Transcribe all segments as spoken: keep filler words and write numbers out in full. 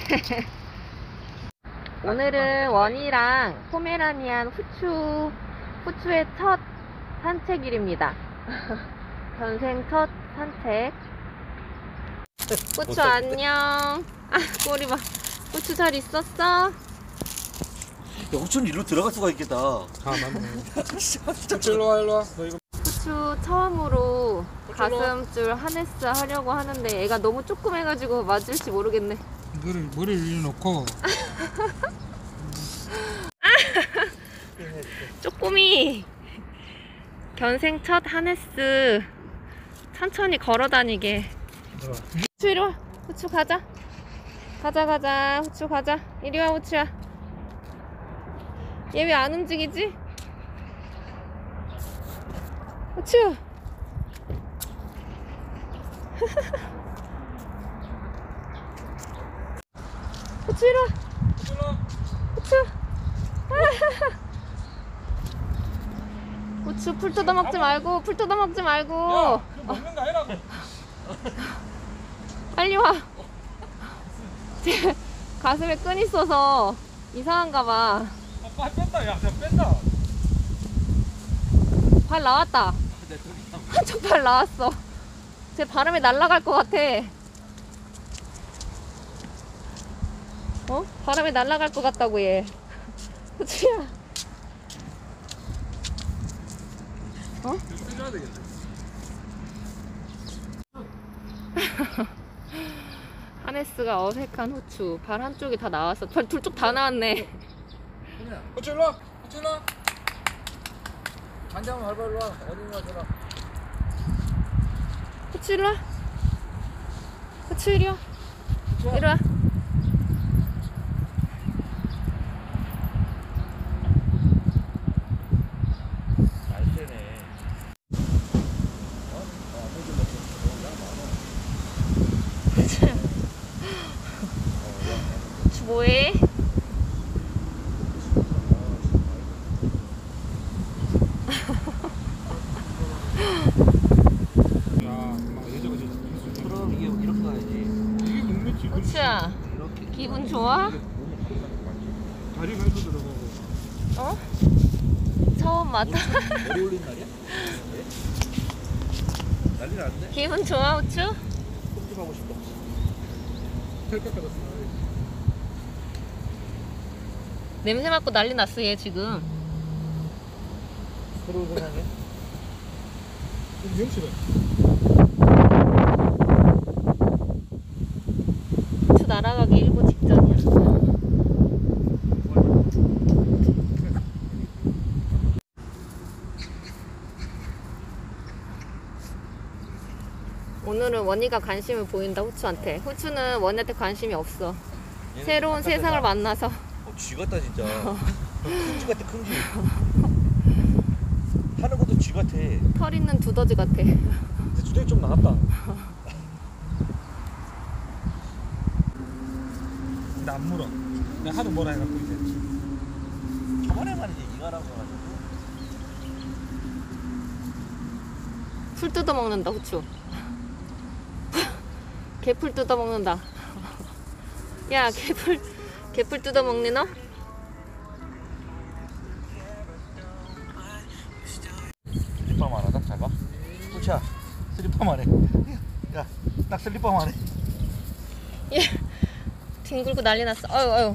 오늘은 원이랑 포메라니안 후추, 후추의 첫 산책일입니다. 전생 첫 산책. 후추 안녕. 아, 꼬리 봐. 후추 잘 있었어? 야, 후추는 일로 들어갈 수가 있겠다. 아 맞네. 후추 일로와 일로와. 너 이거 후추 처음으로 가슴줄 하네스 하려고 하는데 애가 너무 조그매가지고 맞을지 모르겠네. 이거를 머리를 위에 놓고 쪼꼬미 견생 첫 하네스 천천히 걸어다니게. 후추 이리와. 후추 가자 가자 가자. 후추 가자. 이리와 후추야. 얘 왜 안 움직이지? 후추. 후추 이리와. 후추. 후추 풀 뜯어먹지 말고 풀 뜯어먹지 말고. 야, 그거 먹는 거 아니라고. 빨리 와. 제 가슴에 끈 있어서 이상한가 봐. 아, 빨리 뺀다. 야, 그냥 뺀다. 발 나왔다. 한쪽 발 나왔어. 제 바람에 날아갈 것 같아. 어? 바람에 날아갈 것 같다고 얘. 후추야. 어? 빼줘야 되겠네. 하네스가 어색한 후추. 발 한쪽이 다 나왔어. 발 둘 쪽 다 나왔네. 후추 일로와. 후추 일로와. 간장 밟아 일로와. 어디가 줘라. 후추 이리와. 후추 이리와. 이리와. 후추 뭐해? 그럼 이게 이렇게 가야지. 이게 먹는 지 후추야. 기분 좋아? 다리가 해서 들어가고. 어? 처음 맡아. 머리 올린 날이야? 네? 난리 났네. 기분 좋아 후추? 꼼집하고 싶다. 살 깎아놨어. 냄새 맡고 난리 났어 얘 지금. 서로 세상에. 미용실에. 후추 날아가기 일보 직전이야. 오늘은 원희가 관심을 보인다 후추한테. 후추는 원희한테 관심이 없어. 새로운 세상을 만나서. 어, 쥐 같다 진짜. 큰 쥐 같아, 큰 쥐. 하는 것도 쥐 같아. 털 있는 두더지 같아. 근데 주둥이 좀 나갔다. 근데 안 물어. 내가 하도 뭐라 해갖고 이제. 저번에만 이제 이가라고 해가지고. 풀 뜯어 먹는다 후추. 개풀 뜯어 먹는다. 야 개풀 개풀 뜯어 먹니 너? 슬리퍼만 하다, 잘 봐. 후추야, 슬리퍼만 해. 야, 딱 슬리퍼만 해. 얘 뒹굴고 난리 났어. 어휴 어휴.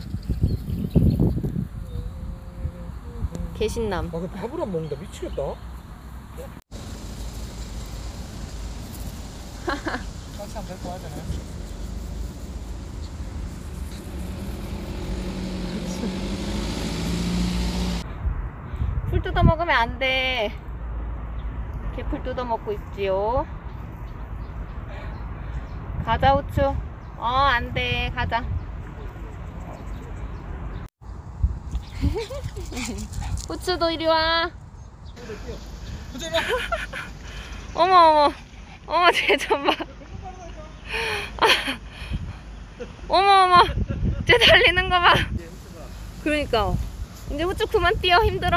개신남. 아, 그 밥을 안 먹는다. 미치겠다. 같이 하면 될거 하잖아요. 풀 뜯어 먹으면 안 돼. 개풀 뜯어 먹고 있지요. 가자 후추. 어, 안 돼. 가자. 후추도 이리 와. 후추 일로와. 어머 어머. 어머 쟤 좀 봐. 아, 어머 어머. 쟤 달리는 거 봐. 그러니까. 이제 후추 그만 뛰어. 힘들어.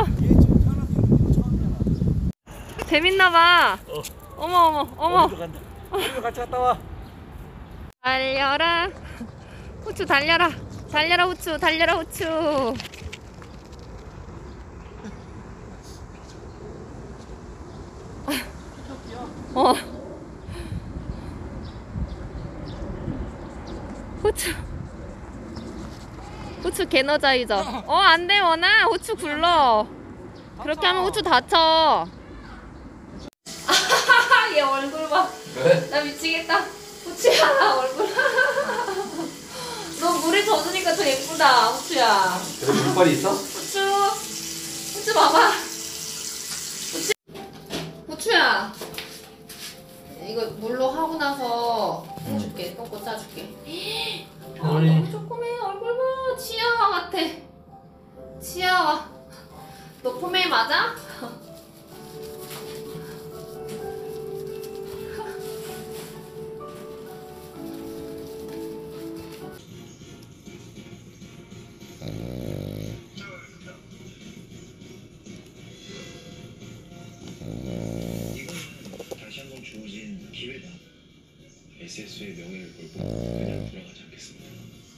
재밌나봐. 어. 어머 어머 어머. 어디로 간다. 어디로 같이 갔다 와. 달려라 후추 달려라. 달려라 후추. 달려라 후추. 어. 후추. 후추 개너자이죠. 어, 안 돼, 원아. 후추 굴러. 그렇게 하면 후추 다쳐. 얘 얼굴 봐. 왜? 나 미치겠다. 후추야, 얼굴. 너 물에 젖으니까 더 예쁘다, 후추야. 그래 물빨이 있어? 후추. 후추 봐봐. 후추. 후추야. 이거 물로 하고 나서 해줄게. 똥꼬 짜줄게. 아, 어머니. 너무 조그매. 얼굴 봐. 치아와 같아. 치아와. 너 포메 맞아? 다시 한번 주어진 기회다. 에스에스의 명예를 걸고 그냥 돌아가지 않겠습니다.